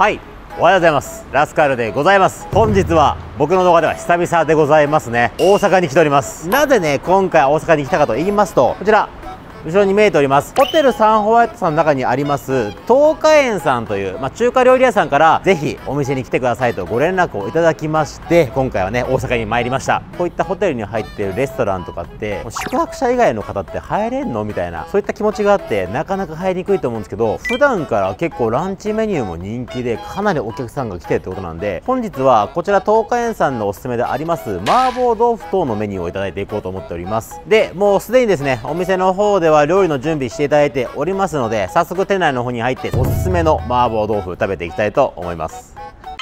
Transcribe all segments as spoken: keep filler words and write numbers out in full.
はい、おはようございます。ラスカルでございます。本日は僕の動画では久々でございますね。大阪に来ております。なぜね今回大阪に来たかと言いますと、こちら後ろに見えておりますホテルサンホワイトさんの中にあります東華園さんという、まあ、中華料理屋さんからぜひお店に来てくださいとご連絡をいただきまして、今回はね大阪に参りました。こういったホテルに入っているレストランとかって宿泊者以外の方って入れんのみたいな、そういった気持ちがあってなかなか入りにくいと思うんですけど、普段から結構ランチメニューも人気でかなりお客さんが来てるってことなんで、本日はこちら東華園さんのおすすめであります麻婆豆腐等のメニューをいただいていこうと思っております。でもうすでにですねお店の方では料理の準備していただいておりますので、早速店内の方に入っておすすめの麻婆豆腐食べていきたいと思います。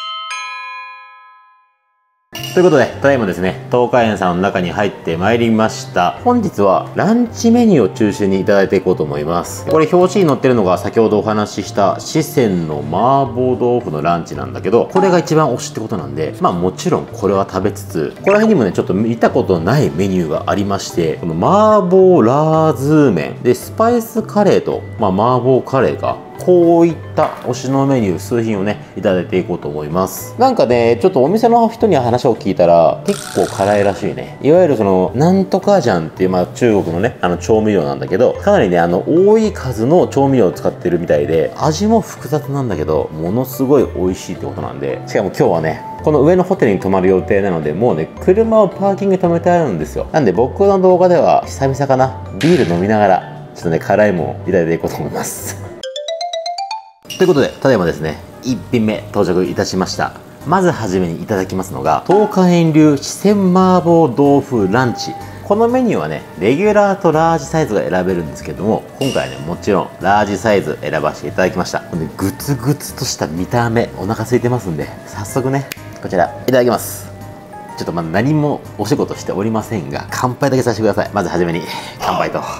ということで、ただいまですね、東華園さんの中に入ってまいりました。本日はランチメニューを中心にいただいていこうと思います。これ表紙に載ってるのが先ほどお話しした四川の麻婆豆腐のランチなんだけど、これが一番推しってことなんで、まあもちろんこれは食べつつ、ここら辺にもね、ちょっと見たことないメニューがありまして、この麻婆ラーズー麺で、スパイスカレーと、まあ麻婆カレーが、こういった推しのメニュー数品をねいただいていこうと思います。なんかねちょっとお店の人に話を聞いたら結構辛いらしいね。いわゆるそのなんとかジャンっていう、まあ、中国のねあの調味料なんだけど、かなりねあの多い数の調味料を使ってるみたいで、味も複雑なんだけどものすごい美味しいってことなんで、しかも今日はねこの上のホテルに泊まる予定なので、もうね車をパーキングに止めてあるんですよ。なんで僕の動画では久々かな、ビール飲みながらちょっとね辛いものをいただいていこうと思いますということで、ただいまですね、いっ品目到着いたしました。まずはじめにいただきますのが、東華園流四川麻婆豆腐ランチ。このメニューはね、レギュラーとラージサイズが選べるんですけども、今回はね、もちろんラージサイズ選ばせていただきました。このね、グツグツとした見た目、お腹空いてますんで、早速ね、こちら、いただきます。ちょっとまだ何もお仕事しておりませんが、乾杯だけさせてください。まずはじめに、乾杯と。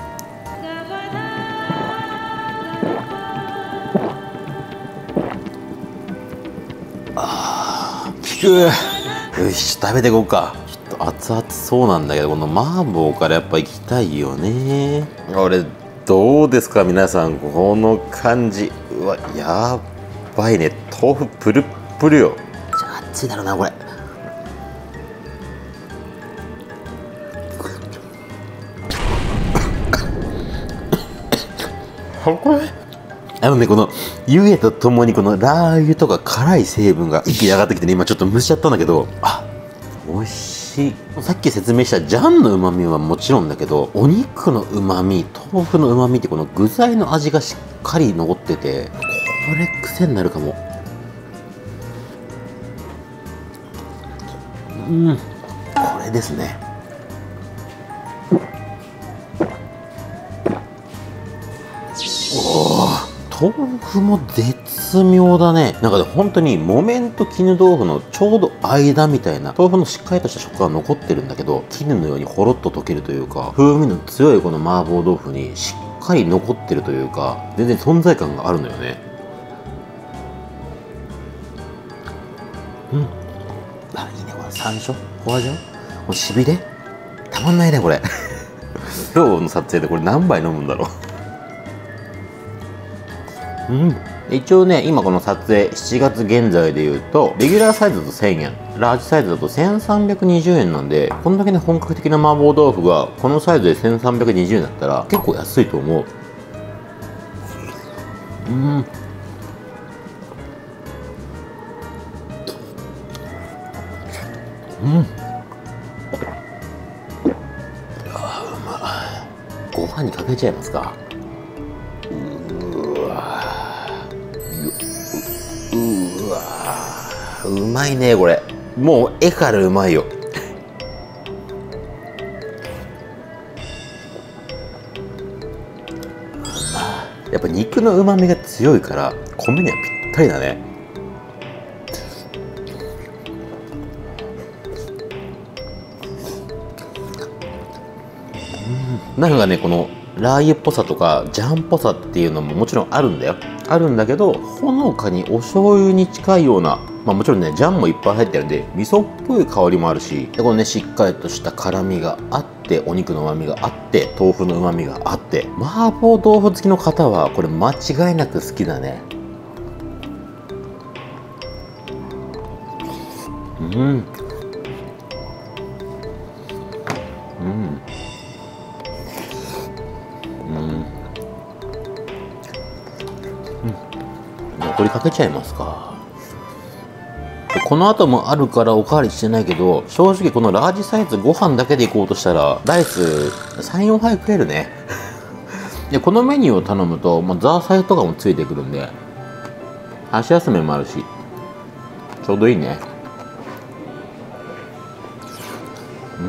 よし食べていこうか。ちょっと熱々そうなんだけど、この麻婆からやっぱ行きたいよね。俺どうですか皆さん、この感じ。うわやばいね、豆腐プルップルよ。じゃあ熱いだろうなこれ。これあのね、この湯気とともにこのラー油とか辛い成分が一気に上がってきてね、今ちょっと蒸しちゃったんだけど、あ、美味しい。さっき説明したジャンの旨味はもちろんだけど、お肉の旨味、豆腐の旨味ってこの具材の味がしっかり残ってて、これ癖になるかも。うん、これですね。豆腐も絶妙だね。なんかね、本当に木綿と絹豆腐のちょうど間みたいな、豆腐のしっかりとした食感が残ってるんだけど、絹のようにほろっと溶けるというか、風味の強いこの麻婆豆腐にしっかり残ってるというか、全然存在感があるのよね。うん。あ、いいね、これ山椒ホワジャオこれしびれたまんないね、これ。今日の撮影でこれ何杯飲むんだろう。うん、一応ね今この撮影しちがつ現在でいうとレギュラーサイズだとせんえん、ラージサイズだとせんさんびゃくにじゅうえんなんで、こんだけね本格的な麻婆豆腐がこのサイズでせんさんびゃくにじゅうえんだったら結構安いと思う。うん、うん、あーうまい。ご飯にかけちゃいますか。うわーうまいねこれ。もう絵からうまいよ。やっぱ肉のうまみが強いから米にはぴったりだね。うん、なんかねこのラー油っぽさとかジャンっぽさっていうのももちろんあるんだよ。あるんだけど、ほのかにお醤油に近いような、まあもちろんねジャンもいっぱい入ってるんで味噌っぽい香りもあるし、でこのねしっかりとした辛みがあって、お肉の旨みがあって、豆腐の旨みがあって、麻婆豆腐好きの方はこれ間違いなく好きだね。 うんうん、うん残りかけちゃいますか。この後もあるからおかわりしてないけど、正直このラージサイズご飯だけでいこうとしたらライスさん、よんはい食えるね。でこのメニューを頼むと、まあ、ザーサイとかもついてくるんで、箸休めもあるしちょうどいいね。うん、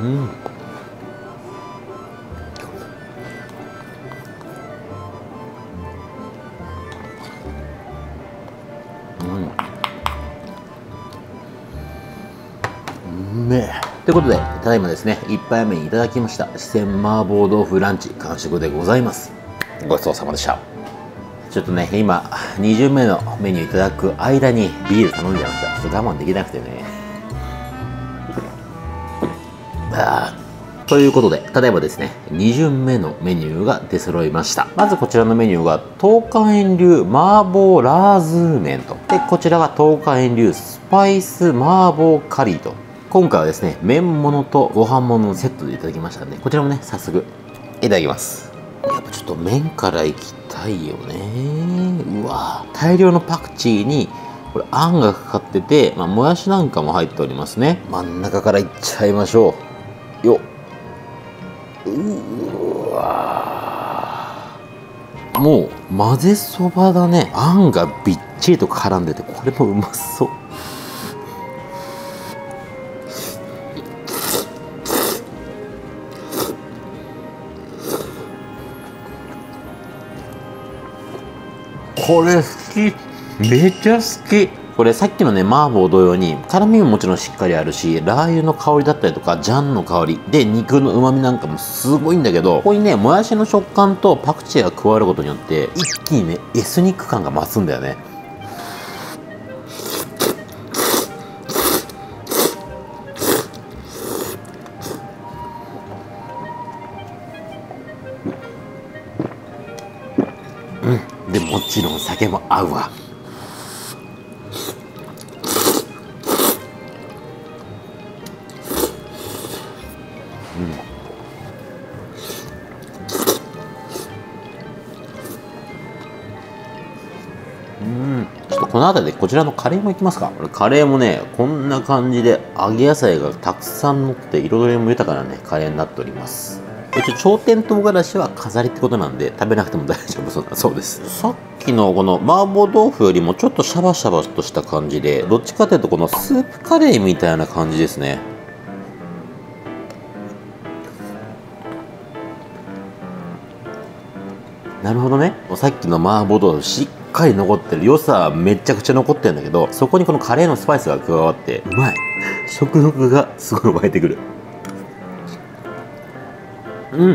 うん、うめえ。ということで、ただいまですね、いっぱいめにいただきました四川麻婆豆腐ランチ完食でございます。ごちそうさまでした。ちょっとね、今に巡目のメニューいただく間にビール頼んじゃいました。ちょっと我慢できなくてね。あということで、ただいまですね、に巡目のメニューが出揃いました。まずこちらのメニューが東華園流麻婆ラーズー麺と、でこちらが東華園流スパイス麻婆カリーと。今回はですね、麺物とご飯物のセットでいただきましたんで、こちらもね、早速いただきます。やっぱちょっと麺からいきたいよね。うわ大量のパクチーにこれあんがかかってて、まあ、もやしなんかも入っておりますね。真ん中からいっちゃいましょうよっ。うわもう混ぜそばだね。あんがびっちりと絡んでて、これもうまそう。これ好き、めっちゃ好き。これさっきのね麻婆同様に辛みももちろんしっかりあるし、ラー油の香りだったりとかジャンの香りで肉の旨味なんかもすごいんだけど、ここにねもやしの食感とパクチーが加わることによって一気にねエスニック感が増すんだよね。うんでもちろん酒も合うわ。ちょっとこの辺りでこちらのカレーもいきますか。これカレーもねこんな感じで揚げ野菜がたくさん乗って彩りも豊かなねカレーになっております。一応頂点唐辛子は飾りってことなんで食べなくても大丈夫そうだそうです。さっきのこの麻婆豆腐よりもちょっとシャバシャバとした感じで、どっちかというとこのスープカレーみたいな感じですね。なるほどね。さっきの麻婆豆腐しっかり残ってる良さはめちゃくちゃ残ってるんだけど、そこにこのカレーのスパイスが加わってうまい。食欲がすごい湧いてくる。うん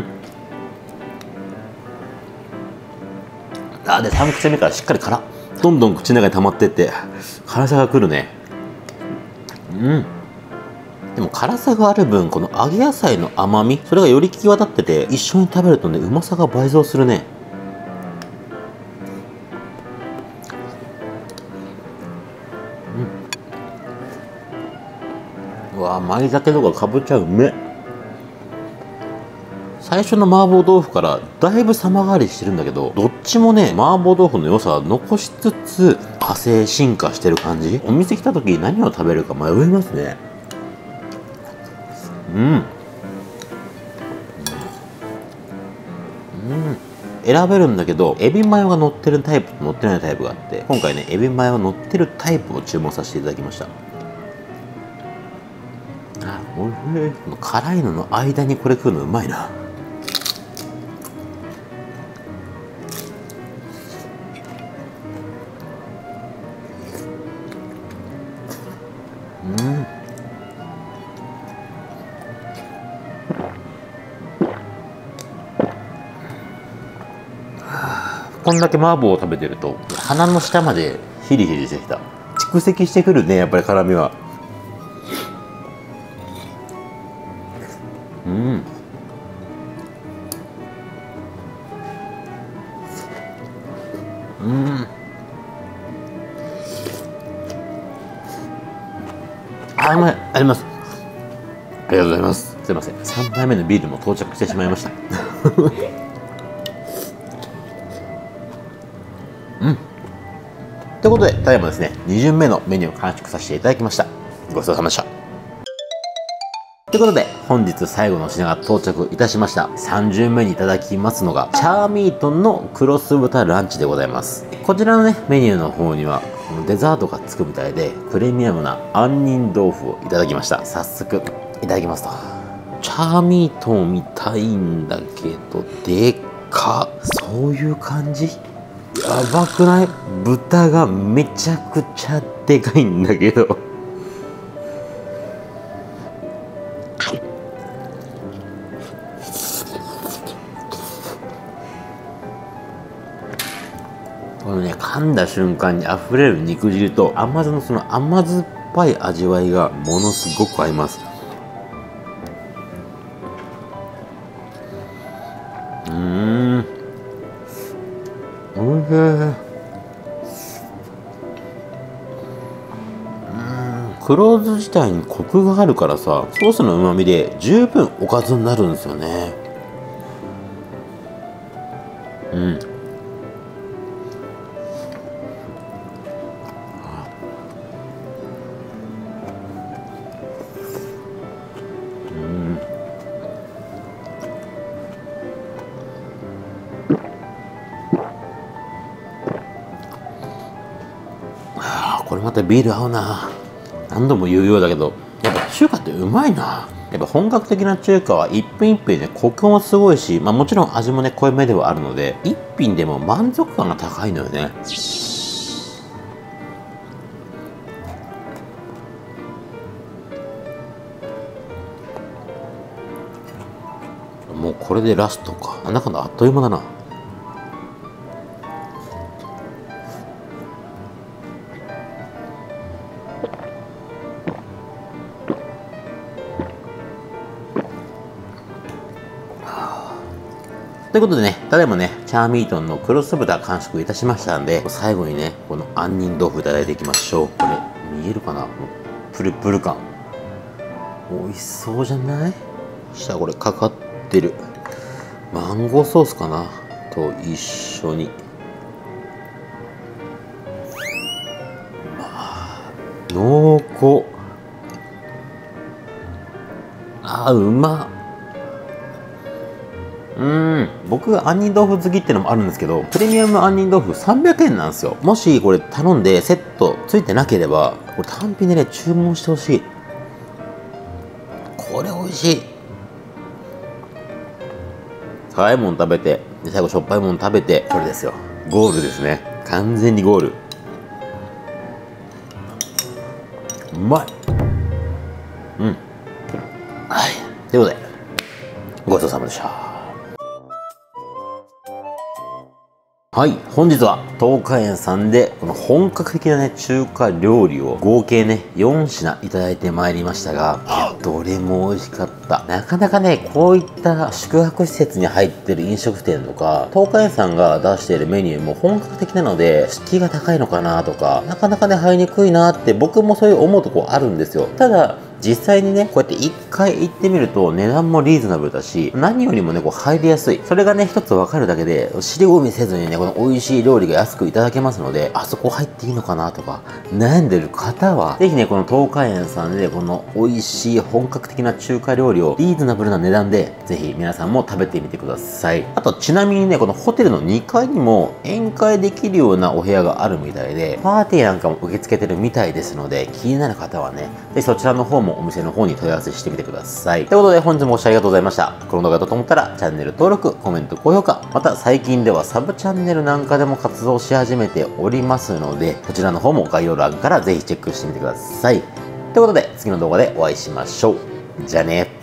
あでさん口目からしっかり辛、どんどん口の中に溜まってって辛さがくるね。うんでも辛さがある分、この揚げ野菜の甘みそれがより際立ってて、一緒に食べるとねうまさが倍増するね。うわ舞茸とかかぶっちゃうめ。最初の麻婆豆腐からだいぶ様変わりしてるんだけど、どっちもね麻婆豆腐の良さは残しつつ派生進化してる感じ。お店来た時何を食べるか迷いますね。うんうん選べるんだけど、エビマヨが乗ってるタイプと乗ってないタイプがあって、今回ねエビマヨが乗ってるタイプを注文させていただきました。あおいしい。辛いのの間にこれ食うのうまいな。うんこんだけ麻婆を食べてると鼻の下までヒリヒリしてきた。蓄積してくるねやっぱり辛みは。うんうんああーうまい、あります。ありがとうございます。すいません、さんばいめのビールも到着してしまいましたうん。ということで、ただいまですね、に巡目のメニューを完食させていただきました。ごちそうさまでした。ということで、本日最後の品が到着いたしました。さん巡目にいただきますのが、チャーミートンのクロス豚ランチでございます。こちらのね、メニューの方には、デザートがつくみたいで、プレミアムな杏仁豆腐をいただきました。早速、いただきますと。チャーミートンみたいんだけど、でっか。そういう感じ？やばくない？豚がめちゃくちゃでかいんだけど。このね、噛んだ瞬間に溢れる肉汁と甘酢のその甘酸っぱい味わいがものすごく合います。うーん、おいしい。うーん、黒酢自体にコクがあるからさ、ソースの旨味で十分おかずになるんですよね。うん。これまたビール合うな。何度も言うようだけど、やっぱ中華ってうまいな。やっぱ本格的な中華は一品一品ね、コクもすごいし、まあもちろん味もね、濃いめではあるので、一品でも満足感が高いのよね。もうこれでラストか。なんだかんだあっという間だな。ということでね、ただいまね、チャーミートンのクロス豚完食いたしましたんで、最後にね、この杏仁豆腐いただいていきましょう。これ、見えるかな？プルプル感。美味しそうじゃない？下これかかってる。マンゴーソースかなと一緒に。まあ、濃厚。あー、うまっ。うーん、僕が杏仁豆腐好きってのもあるんですけど、プレミアム杏仁豆腐さんびゃくえんなんですよ。もしこれ頼んでセットついてなければ、これ単品でね、注文してほしい。これ美味しい。辛いもん食べて、で最後しょっぱいもん食べて、これですよ。ゴールですね。完全にゴール。うまい。うん。はい。ということで、ごちそうさまでした。はい。本日は東華園さんでこの本格的なね、中華料理を合計ね、よん品いただいてまいりましたが、どれも美味しかった。なかなかね、こういった宿泊施設に入ってる飲食店とか、東華園さんが出しているメニューも本格的なので、敷居が高いのかなとか、なかなかね、入りにくいなって僕もそういう思うとこあるんですよ。ただ、実際にね、こうやって一回行ってみると値段もリーズナブルだし、何よりもね、こう入りやすい。それがね、一つ分かるだけで、尻込みせずにね、この美味しい料理が安くいただけますので、あそこ入っていいのかなとか、悩んでる方は、ぜひね、この東華園さんで、この美味しい本格的な中華料理をリーズナブルな値段で、ぜひ皆さんも食べてみてください。あと、ちなみにね、このホテルのにかいにも宴会できるようなお部屋があるみたいで、パーティーなんかも受け付けてるみたいですので、気になる方はね、ぜひそちらの方もお店の方に問い合わせしてみてください。ということで本日もご視聴ありがとうございました。この動画だと思ったらチャンネル登録、コメント、高評価、また最近ではサブチャンネルなんかでも活動し始めておりますので、こちらの方も概要欄からぜひチェックしてみてください。ということで次の動画でお会いしましょう。じゃあね。